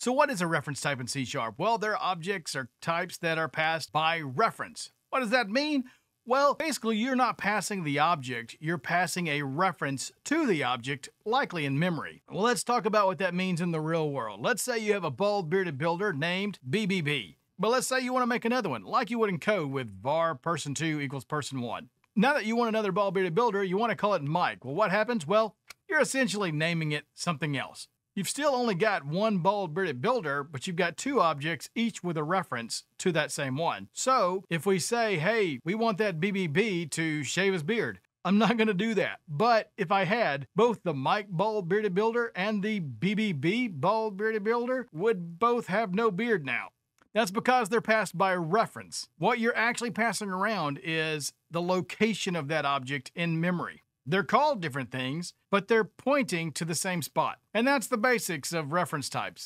So what is a reference type in C#? Well, they're objects or types that are passed by reference. What does that mean? Well, basically, you're not passing the object, you're passing a reference to the object, likely in memory. Well, let's talk about what that means in the real world. Let's say you have a bald bearded builder named BBB. But let's say you want to make another one, like you would in code with var person2 equals person1. Now that you want another bald bearded builder, you want to call it Mike. Well, what happens? Well, you're essentially naming it something else. You've still only got one bald bearded builder, but you've got two objects, each with a reference to that same one. So if we say, hey, we want that BBB to shave his beard, I'm not going to do that. But if I had both the Mike bald bearded builder and the BBB bald bearded builder would both have no beard now. That's because they're passed by reference. What you're actually passing around is the location of that object in memory. They're called different things, but they're pointing to the same spot. And that's the basics of reference types.